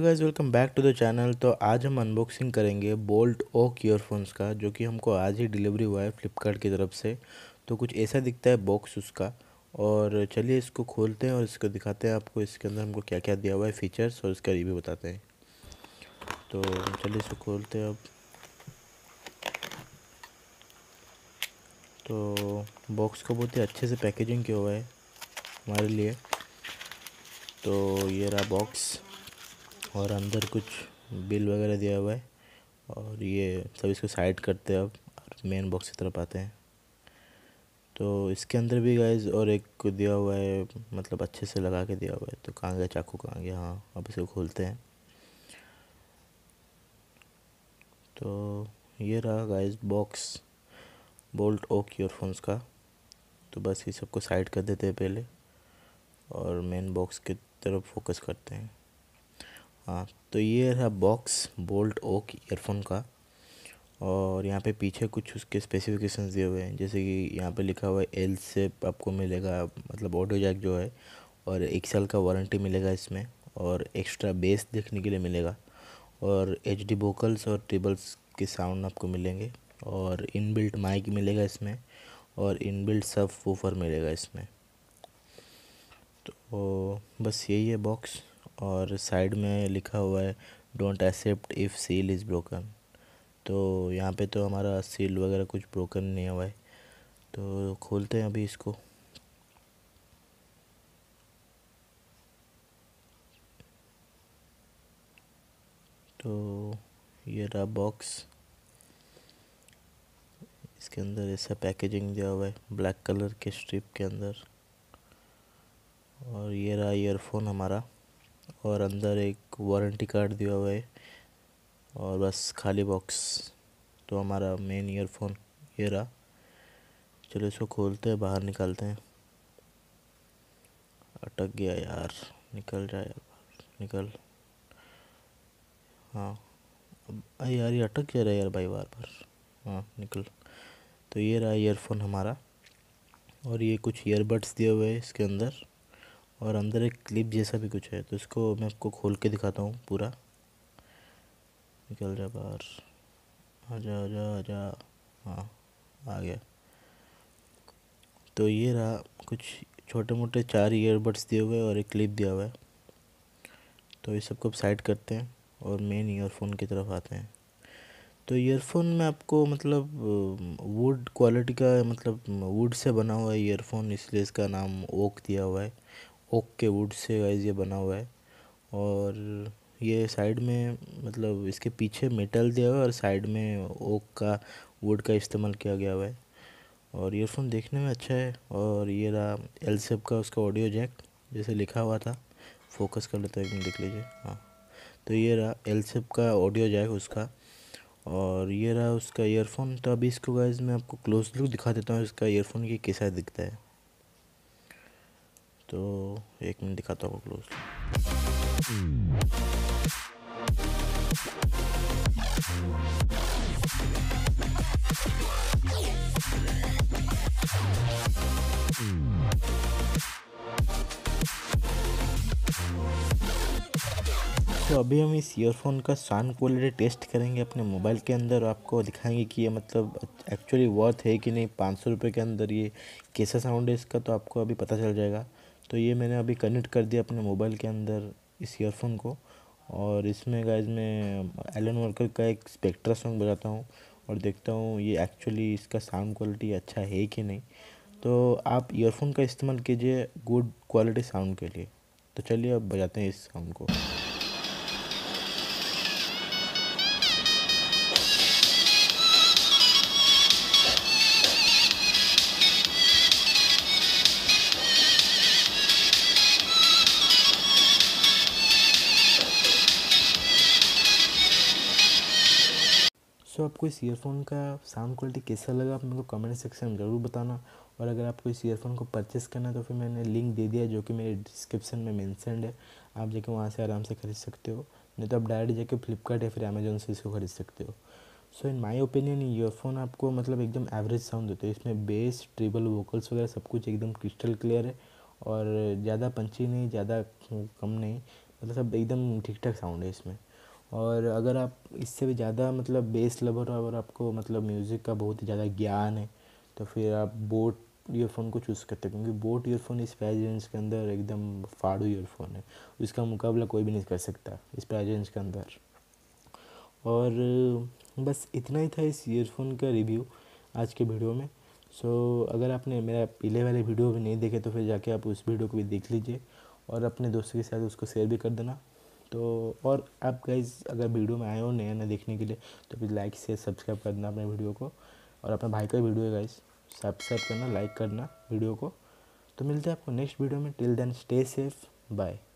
Guys, welcome back to the channel. तो आज हम अनबॉक्सिंग करेंगे बोल्ट ओक ईयरफोन्स का, जो कि हमको आज ही डिलीवरी हुआ है फ्लिपकार्ट की तरफ से। तो कुछ ऐसा दिखता है बॉक्स उसका। और चलिए इसको खोलते हैं और इसको दिखाते हैं आपको इसके अंदर हमको क्या क्या दिया हुआ है फीचर्स, और इसका रिव्यू बताते हैं। तो चलिए इसको खोलते हैं अब। तो बॉक्स को बहुत ही अच्छे से पैकेजिंग किया हुआ है हमारे लिए। तो ये रहा बॉक्स, और अंदर कुछ बिल वगैरह दिया हुआ है। और ये सब इसको साइड करते हैं अब, और मेन बॉक्स की तरफ आते हैं। तो इसके अंदर भी गाइस और एक दिया हुआ है, मतलब अच्छे से लगा के दिया हुआ है। तो कहाँ गया चाकू, कहाँ गया? हाँ, अब इसको खोलते हैं। तो ये रहा guys box boult oak earphones का। तो बस ये सबको साइड कर देते हैं पहले, और मेन बॉक्स की तरफ फोकस करते हैं। हाँ, तो ये रहा बॉक्स बोल्ट ओक ईयरफोन का। और यहाँ पे पीछे कुछ उसके स्पेसिफिकेशंस दिए हुए हैं, जैसे कि यहाँ पे लिखा हुआ है एल शेप आपको मिलेगा, मतलब ऑडियो जैक जो है। और 1 साल का वारंटी मिलेगा इसमें, और एक्स्ट्रा बेस देखने के लिए मिलेगा। और एच डी वोकल्स और ट्रिबल्स के साउंड आपको मिलेंगे। और इनबिल्ट माइक मिलेगा इसमें, और इनबिल्ट सब वूफर मिलेगा इसमें। तो बस यही है बॉक्स। और साइड में लिखा हुआ है don't accept if seal is broken. तो यहाँ पे तो हमारा सील वगैरह कुछ ब्रोकन नहीं हुआ है। तो खोलते हैं अभी इसको। तो ये रहा बॉक्स। इसके अंदर ऐसा पैकेजिंग दिया हुआ है ब्लैक कलर के स्ट्रिप के अंदर। और ये रहा ईयरफोन हमारा, और अंदर एक वारंटी कार्ड दिया हुआ है, और बस खाली बॉक्स। तो हमारा मेन ईयरफोन ये रहा। चलो इसको खोलते हैं, बाहर निकालते हैं। अटक गया यार, निकल जाए यार, निकल। हाँ, अरे यार ये अटक जा रहा है यार भाई, बार बार। हाँ, निकल। तो ये रहा ईयरफोन हमारा, और ये कुछ ईयरबड्स दिए हुए हैं इसके अंदर। और अंदर एक क्लिप जैसा भी कुछ है, तो इसको मैं आपको खोल के दिखाता हूँ पूरा। निकल जा बाहर, आजा आजा आजा। हाँ, आ गया। तो ये रहा कुछ छोटे मोटे 4 ईयरबड्स दिए हुए हैं, और एक क्लिप दिया हुआ है। तो ये सबको साइड करते हैं, और मेन ईयरफोन की तरफ आते हैं। तो ईयरफोन में आपको मतलब वुड क्वालिटी का, मतलब वुड से बना हुआ है ईयरफोन, इसलिए इसका नाम ओक दिया हुआ है। ओक के वुड से गाइस ये बना हुआ है। और ये साइड में, मतलब इसके पीछे मेटल दिया हुआ है, और साइड में ओक का वुड का इस्तेमाल किया गया हुआ है। और ईयरफोन देखने में अच्छा है। और ये रहा एल शेप का उसका ऑडियो जैक, जैसे लिखा हुआ था। फोकस कर लेता है, एक मिनट देख लीजिए। हाँ, तो ये रहा एल शेप का ऑडियो जैक उसका। और ये रहा उसका ईयरफोन। तो अभी इसको गाइस मैं आपको क्लोज लुक दिखा देता हूँ इसका ईयरफोन की कैसा दिखता है। तो एक मिनट दिखाता हूँ क्लोज। तो अभी हम इस ईयरफोन का साउंड क्वालिटी टेस्ट करेंगे अपने मोबाइल के अंदर, और आपको दिखाएंगे कि ये मतलब एक्चुअली वर्थ है कि नहीं। 500 रुपये के अंदर ये कैसा साउंड है इसका, तो आपको अभी पता चल जाएगा। तो ये मैंने अभी कनेक्ट कर दिया अपने मोबाइल के अंदर इस ईयरफोन को। और इसमें गाइस मैं एलन वॉकर का एक स्पेक्ट्रा सॉन्ग बजाता हूँ, और देखता हूँ ये एक्चुअली इसका साउंड क्वालिटी अच्छा है कि नहीं। तो आप ईयरफोन का इस्तेमाल कीजिए गुड क्वालिटी साउंड के लिए। तो चलिए अब बजाते हैं इस साउंड को। सो आपको इस ईयरफोन का साउंड क्वालिटी कैसा लगा, आप मेरे को कमेंट सेक्शन में ज़रूर बताना। और अगर आपको इस ईयरफोन को परचेस करना है, तो फिर मैंने लिंक दे दिया है, जो कि मेरे डिस्क्रिप्शन में मेंशन्ड है। आप जाके वहाँ से आराम से खरीद सकते हो, नहीं तो आप डायरेक्ट जाके फ्लिपकार्ट या फिर अमेजोन से इसको खरीद सकते हो। So in my opinion earphone आपको मतलब एकदम एवरेज साउंड देते हैं। इसमें बेस, ट्रिबल, वोकल्स वगैरह सब कुछ एकदम क्रिस्टल क्लियर है। और ज़्यादा पंची नहीं, ज़्यादा कम नहीं, मतलब सब एकदम ठीक ठाक साउंड है इसमें। और अगर आप इससे भी ज़्यादा मतलब बेस लवर हो और आपको मतलब म्यूज़िक का बहुत ही ज़्यादा ज्ञान है, तो फिर आप बोट ईयरफोन को चूज़ करते हैं, क्योंकि बोट ईयरफोन इस प्राइस रेंज के अंदर एकदम फाड़ू ईयरफोन है। उसका मुकाबला कोई भी नहीं कर सकता इस प्राइस रेंज के अंदर। और बस इतना ही था इस ईयरफोन का रिव्यू आज के वीडियो में। सो अगर आपने मेरा पहले वाले वीडियो भी नहीं देखे तो फिर जाके आप उस वीडियो को भी देख लीजिए और अपने दोस्तों के साथ उसको शेयर भी कर देना। तो और आप गाइज अगर वीडियो में आए हो नया नया देखने के लिए तो फिर लाइक शेयर सब्सक्राइब करना अपने वीडियो को। और अपने भाई का वीडियो है गाइज, सब्सक्राइब करना, लाइक करना वीडियो को। तो मिलते हैं आपको नेक्स्ट वीडियो में। Till then stay safe, bye.